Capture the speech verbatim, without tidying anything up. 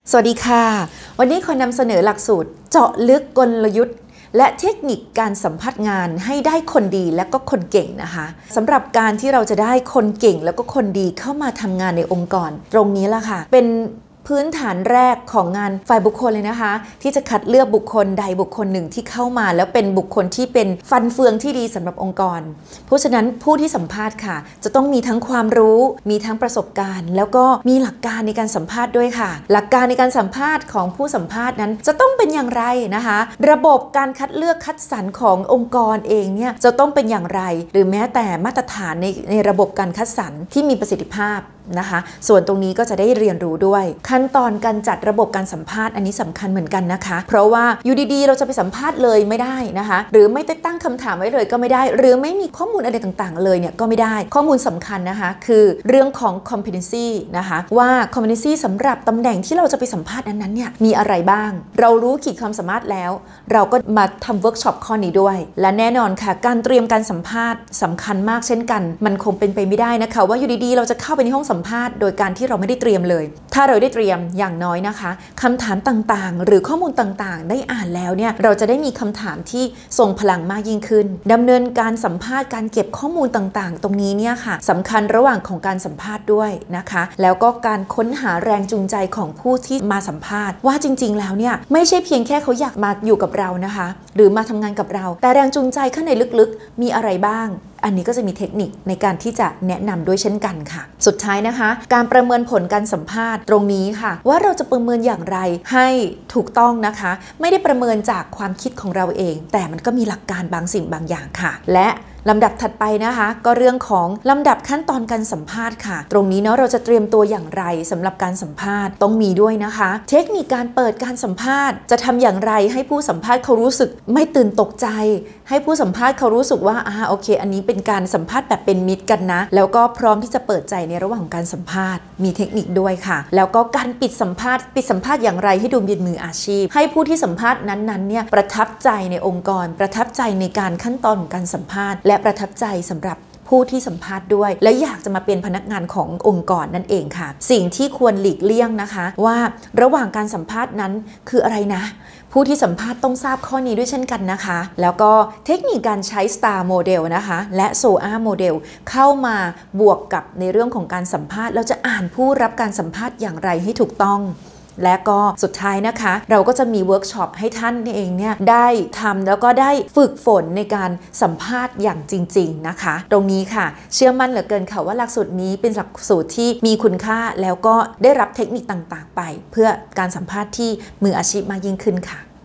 สวัสดีค่ะวันนี้ขอนำเสนอหลักสูตรเจาะลึกกลยุทธ์และเทคนิคการสัมภาษณ์งานให้ได้คนดีและก็คนเก่งนะคะสำหรับการที่เราจะได้คนเก่งแล้วก็คนดีเข้ามาทำงานในองค์กรตรงนี้ล่ะค่ะเป็นพื้นฐานแรกของงานฝ่ายบุคคลเลยนะคะที่จะคัดเลือกบุคคลใดบุคคลหนึ่งที่เข้ามาแล้วเป็นบุคคลที่เป็นฟันเฟืองที่ดีสำหรับองค์กรเพราะฉะนั้นผู้ที่สัมภาษณ์ค่ะจะต้องมีทั้งความรู้มีทั้งประสบการณ์แล้วก็มีหลักการในการสัมภาษณ์ด้วยค่ะหลักการในการสัมภาษณ์ของผู้สัมภาษณ์นั้นจะต้องเป็นอย่างไรนะคะระบบการคัดเลือกคัดสรรขององค์กรเองเนี่ยจะต้องเป็นอย่างไรหรือแม้แต่มาตรฐานในในระบบการคัดสรรที่มีประสิทธิภาพนะคะส่วนตรงนี้ก็จะได้เรียนรู้ด้วยขั้นตอนการจัดระบบการสัมภาษณ์อันนี้สำคัญเหมือนกันนะคะเพราะว่าอยู่ดีๆเราจะไปสัมภาษณ์เลยไม่ได้นะคะหรือไม่ได้ตั้งคำถามไว้เลยก็ไม่ได้หรือไม่มีข้อมูลอะไรต่างๆเลยเนี่ยก็ไม่ได้ข้อมูลสำคัญนะคะคือเรื่องของ competency นะคะว่า competency สำหรับตำแหน่งที่เราจะไปสัมภาษณ์นั้นๆเนี่ยมีอะไรบ้างเรารู้ขีดความสามารถแล้วเราก็มาทำเวิร์กช็อปข้อนี้ด้วยและแน่นอนค่ะการเตรียมการสัมภาษณ์สำคัญมากเช่นกันมันคงเป็นไปไม่ได้นะคะว่าอยู่ดีๆเราจะเข้าไปในห้องสัมภาษณ์โดยการที่เราไม่ได้เตรียมเลยถ้าเราได้เตรียมอย่างน้อยนะคะคำถามต่างๆหรือข้อมูลต่างๆได้อ่านแล้วเนี่ยเราจะได้มีคำถามที่ทรงพลังมากยิ่งขึ้นดำเนินการสัมภาษณ์การเก็บข้อมูลต่างๆตรงนี้เนี่ยค่ะสำคัญระหว่างของการสัมภาษณ์ด้วยนะคะแล้วก็การค้นหาแรงจูงใจของผู้ที่มาสัมภาษณ์ว่าจริงๆแล้วเนี่ยไม่ใช่เพียงแค่เขาอยากมาอยู่กับเรานะคะหรือมาทำงานกับเราแต่แรงจูงใจข้างในลึกๆมีอะไรบ้างอันนี้ก็จะมีเทคนิคในการที่จะแนะนำด้วยเช่นกันค่ะสุดท้ายนะคะการประเมินผลการสัมภาษณ์ตรงนี้ค่ะว่าเราจะประเมินอย่างไรให้ถูกต้องนะคะไม่ได้ประเมินจากความคิดของเราเองแต่มันก็มีหลักการบางสิ่งบางอย่างค่ะและลำดับถัดไปนะคะก็เรื่องของลำดับขั้นตอนการสัมภาษณ์ค่ะตรงนี้เนาะเราจะเตรียมตัวอย่างไรสำหรับการสัมภาษณ์ต้องมีด้วยนะคะเทคนิคการเปิดการสัมภาษณ์จะทำอย่างไรให้ผู้สัมภาษณ์เขารู้สึกไม่ตื่นตกใจให้ผู้สัมภาษณ์เขารู้สึกว่าอ่าโอเคอันนี้เป็นการสัมภาษณ์แบบเป็นมิตรกันนะแล้วก็พร้อมที่จะเปิดใจในระหว่างการสัมภาษณ์มีเทคนิคด้วยค่ะแล้วก็การปิดสัมภาษณ์ปิดสัมภาษณ์อย่างไรให้ดูเป็นมืออาชีพให้ผู้ที่สัมภาษณ์นั้นๆเนี่ยประทับใจในองค์กรประทับใจในการขั้นตอนของการสัมภาษณ์และประทับใจสำหรับผู้ที่สัมภาษณ์ด้วยและอยากจะมาเป็นพนักงานขององค์กรนั่นเองค่ะสิ่งที่ควรหลีกเลี่ยงนะคะว่าระหว่างการสัมภาษณ์นั้นคืออะไรนะผู้ที่สัมภาษณ์ต้องทราบข้อนี้ด้วยเช่นกันนะคะแล้วก็เทคนิคการใช้ Star Model นะคะและ โซ อาร์ Model เข้ามาบวกกับในเรื่องของการสัมภาษณ์เราจะอ่านผู้รับการสัมภาษณ์อย่างไรให้ถูกต้องและก็สุดท้ายนะคะเราก็จะมีเวิร์กช็อปให้ท่านเองเนี่ยได้ทำแล้วก็ได้ฝึกฝนในการสัมภาษณ์อย่างจริงๆนะคะตรงนี้ค่ะเชื่อมั่นเหลือเกินค่ะว่าหลักสูตรนี้เป็นหลักสูตรที่มีคุณค่าแล้วก็ได้รับเทคนิคต่างๆไปเพื่อการสัมภาษณ์ที่มืออาชีพมากยิ่งขึ้นค่ะ